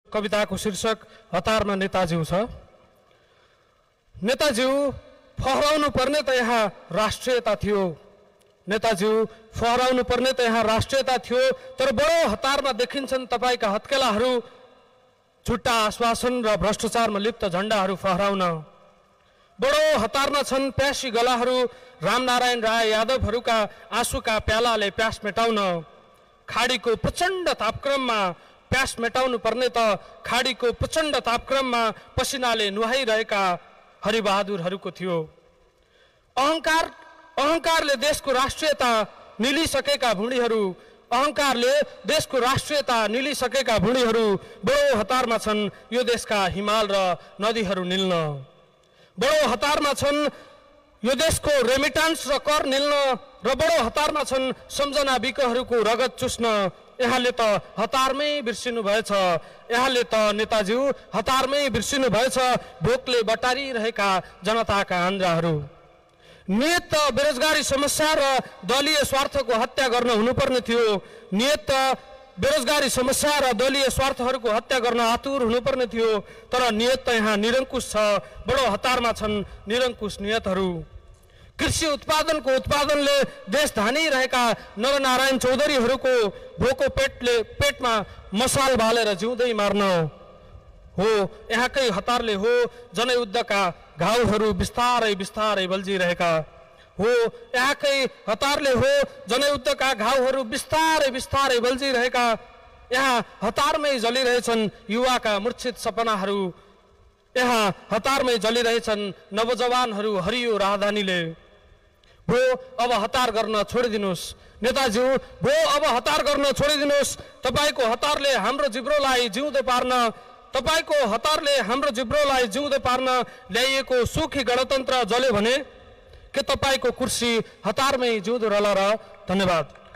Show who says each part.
Speaker 1: कविताको शीर्षक हतारमा नेताज्यू छ। नेताज्यू फहराउनु पर्ने त यहाँ राष्ट्रियता थियो, नेताज्यू फहराउनु पर्ने त यहाँ राष्ट्रियता थियो, तर बडो हतारमा देखिन्छन् तपाईका हत्केलाहरू झुट्टा आश्वासन र भ्रष्टाचारमा लिप्त झण्डाहरू फहराउन। बडो हतारमा छन् प्यासी गलाहरू रामनारायण राय यादवहरूका आँसुका प्यालाले प्यास मेटाउन। खाडीको प्रचण्ड तापक्रममा प्यास मेटाउनु पर्ने त खाडीको प्रचण्ड तापक्रममा पसिनाले नुहाइरहेका हरिबहादुरहरूको थियो। अहंकारले देशको राष्ट्रियता निलिसकेका भुँडीहरू, अहंकारले देशको राष्ट्रियता निलिसकेका भुँडीहरू बडो हतारमा छन् यो देशका हिमाल र नदीहरू निल्न। बडो हतारमा छन् यो देशको रेमिटान्स र कर निल्न र बडो हतारमा छन् सम्झना बिकहरूको रगत चुस्न। यहाँले त हतारमै बिर्सिनु भएछ, यहाँले त नेताज्यू हतारमै बिर्सिनु भएछ भोकले बटारिरहेका जनताका आन्द्राहरू। नियत त बेरोजगारी समस्या र दलीय स्वार्थको हत्या गर्न हुनुपर्ने थियो, नियत त बेरोजगारी समस्या र दलीय स्वार्थहरूको हत्या गर्न आतुर हुनुपर्ने थियो, तर नियत त यहाँ निरङ्कुश छ। बडो हतारमा छन् निरङ्कुश नियतहरू। कृषि उत्पादनको उत्पादनले देश धानिरहेका नरनारायण चौधरीहरूको भोको पेटमा मसाल बालेर जिउँदै मार्न हो यहाँकै हतारले हो जनयुद्धका घाउहरू बिस्तारै बिस्तारै बल्झिरहेका हो, यहाँकै हतारले हो जनयुद्धका घाउहरू बिस्तारै बिस्तारै बल्झिरहेका। यहाँ हतारमै जलिरहेछन् युवाका मूर्छित सपनाहरू, यहाँ हतारमै जलिरहेछन् नवजवानहरू हरियो राजधानीले। भो अब हतार गर्न छोडिदिनुहोस् नेताज्यू, भो अब हतार गर्न छोडिदिनुहोस्। तपाईको हतारले हाम्रो जिब्रोलाई जिउँदो पार्न, तपाईको हतारले हाम्रो जिब्रोलाई जिउँदो पार्न ल्याइएको सुखी गणतन्त्र जल्यो भने के तपाईको कुर्सी हतारमै जिउँदो रहला र? धन्यवाद।